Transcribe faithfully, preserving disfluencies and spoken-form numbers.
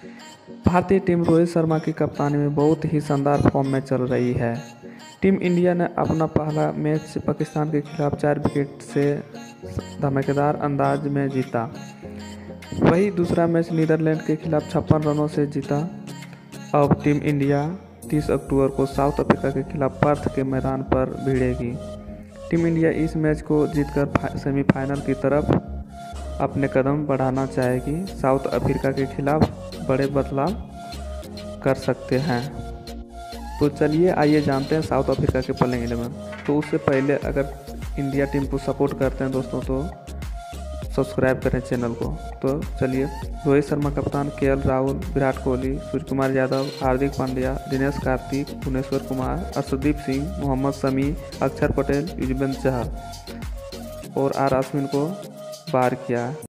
भारतीय टीम रोहित शर्मा की कप्तानी में बहुत ही शानदार फॉर्म में चल रही है। टीम इंडिया ने अपना पहला मैच पाकिस्तान के खिलाफ चार विकेट से धमाकेदार अंदाज में जीता। वही दूसरा मैच नीदरलैंड के खिलाफ छप्पन रनों से जीता। अब टीम इंडिया तीस अक्टूबर को साउथ अफ्रीका के खिलाफ पर्थ के मैदान पर भिड़ेगी। टीम इंडिया इस मैच को जीतकर सेमीफाइनल की तरफ अपने कदम बढ़ाना चाहेगी। साउथ अफ्रीका के खिलाफ बड़े बदलाव कर सकते हैं। तो चलिए आइए जानते हैं साउथ अफ्रीका के प्लेइंग इलेवन। तो उससे पहले अगर इंडिया टीम को सपोर्ट करते हैं दोस्तों तो सब्सक्राइब करें चैनल को। तो चलिए, रोहित शर्मा कप्तान, केएल राहुल, विराट कोहली, सूर्य कुमार यादव, हार्दिक पांड्या, दिनेश कार्तिक, भुवनेश्वर कुमार, अर्शदीप सिंह, मोहम्मद शमी, अक्षर पटेल, युजवेंद्र चहल और आर अश्विन को पार किया।